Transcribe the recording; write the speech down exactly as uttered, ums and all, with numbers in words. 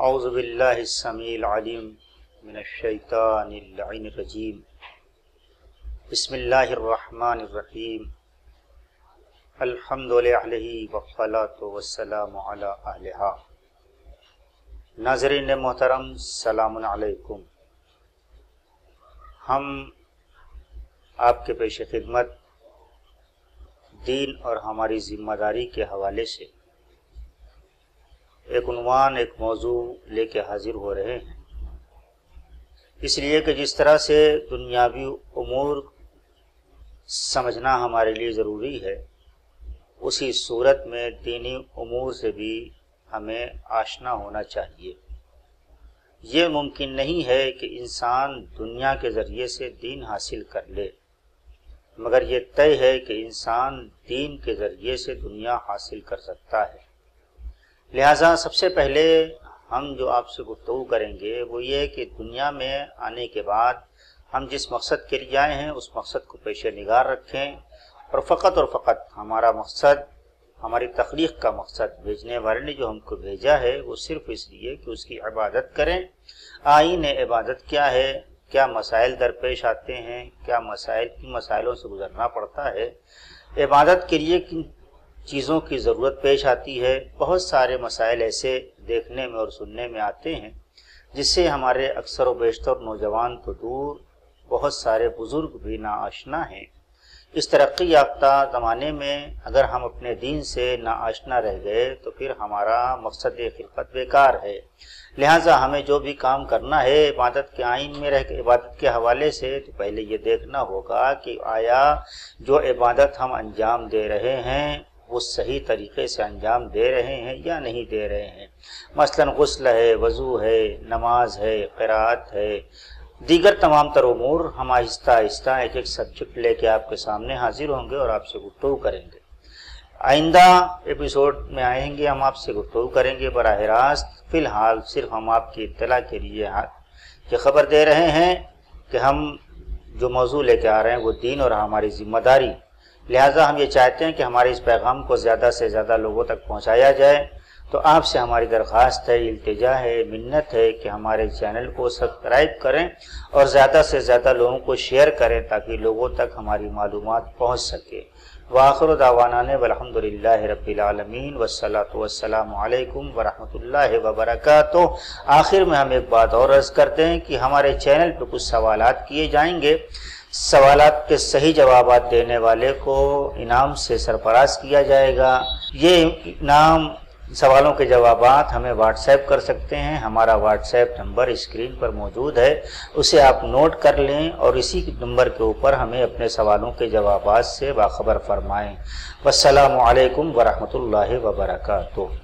اعوذ باللہ السمیع العلیم من الشیطان اللعین الرجیم بسم اللہ الرحمن الرحیم الحمد للہ والصلاة والسلام علی اہلہا۔ ناظرین محترم، السلام علیکم۔ ہم آپ کے پیش خدمت دین اور ہماری ذمہ داری کے حوالے سے ایک عنوان ایک موضوع لے کے حاضر ہو رہے ہیں، اس لیے کہ جس طرح سے دنیاوی امور سمجھنا ہمارے لیے ضروری ہے، اسی صورت میں دینی امور سے بھی ہمیں آشنا ہونا چاہیے۔ یہ ممکن نہیں ہے کہ انسان دنیا کے ذریعے سے دین حاصل کر لے، مگر یہ طے ہے کہ انسان دین کے ذریعے سے دنیا حاصل کر سکتا ہے۔ لہٰذا سب سے پہلے ہم جو آپ سے گفتگو کریں گے وہ یہ کہ دنیا میں آنے کے بعد ہم جس مقصد کے لیے آئے ہیں اس مقصد کو پیش نگار رکھیں، اور فقط اور فقط ہمارا مقصد، ہماری تخلیق کا مقصد، بھیجنے والے نے جو ہم کو بھیجا ہے وہ صرف اس لیے کہ اس کی عبادت کریں۔ آئین عبادت کیا ہے، کیا مسائل درپیش آتے ہیں، کیا مسائل کن مسائلوں سے گزرنا پڑتا ہے، عبادت کے لیے کن چیزوں کی ضرورت پیش آتی ہے۔ بہت سارے مسائل ایسے دیکھنے میں اور سننے میں آتے ہیں جس سے ہمارے اکثر و بیشتر نوجوان تو دور، بہت سارے بزرگ بھی ناآشنا ہیں۔ اس ترقی یافتہ زمانے میں اگر ہم اپنے دین سے ناآشنا رہ گئے تو پھر ہمارا مقصد خلقت بیکار ہے۔ لہٰذا ہمیں جو بھی کام کرنا ہے عبادت کے آئین میں رہ کے، عبادت کے حوالے سے، تو پہلے یہ دیکھنا ہوگا کہ آیا جو عبادت ہم انجام دے رہے ہیں وہ صحیح طریقے سے انجام دے رہے ہیں یا نہیں دے رہے ہیں۔ مثلا غسل ہے، وضو ہے، نماز ہے، قرات ہے، دیگر تمام تر امور ہم آہستہ آہستہ ایک ایک سبجیکٹ لے کے آپ کے سامنے حاضر ہوں گے اور آپ سے گفتگو کریں گے۔ آئندہ ایپیسوڈ میں آئیں گے، ہم آپ سے گفتگو کریں گے براہ راست۔ فی الحال صرف ہم آپ کی اطلاع کے لیے یہ خبر دے رہے ہیں کہ ہم جو موضوع لے کے آ رہے ہیں وہ دین اور ہماری ذمہ داری، لہٰذا ہم یہ چاہتے ہیں کہ ہمارے اس پیغام کو زیادہ سے زیادہ لوگوں تک پہنچایا جائے۔ تو آپ سے ہماری درخواست ہے، التجا ہے، منت ہے کہ ہمارے چینل کو سبسکرائب کریں اور زیادہ سے زیادہ لوگوں کو شیئر کریں تاکہ لوگوں تک ہماری معلومات پہنچ سکے۔ وآخر دعوانا والحمد للہ رب العالمین والصلاة والسلام علیکم ورحمۃ اللہ وبرکاتہ۔ آخر میں ہم ایک بات اور عرض کرتے ہیں کہ ہمارے چینل پہ کچھ سوالات کیے جائیں گے، سوالات کے صحیح جوابات دینے والے کو انعام سے سرفراز کیا جائے گا۔ یہ انعام، سوالوں کے جوابات ہمیں واٹس ایپ کر سکتے ہیں، ہمارا واٹس ایپ نمبر اسکرین پر موجود ہے، اسے آپ نوٹ کر لیں اور اسی نمبر کے اوپر ہمیں اپنے سوالوں کے جوابات سے باخبر فرمائیں۔ والسلام علیکم ورحمۃ اللہ وبرکاتہ۔